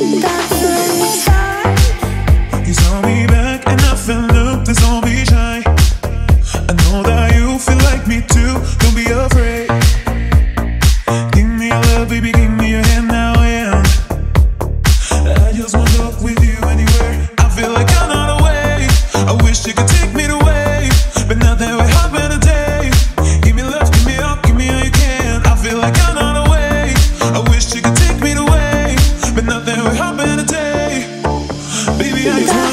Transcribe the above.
You saw me back and I fell up, please don't be shy. I know that you feel like me too, don't be afraid. Give me your love, baby, give me your hand now, yeah. I just wanna talk with you anywhere. I feel like I'm not away. I wish you could take me away, but not that way happen today. Give me love, give me all you can. I feel like I'm not away. I wish you could take me away, but not that way happen today. Baby, I just wanna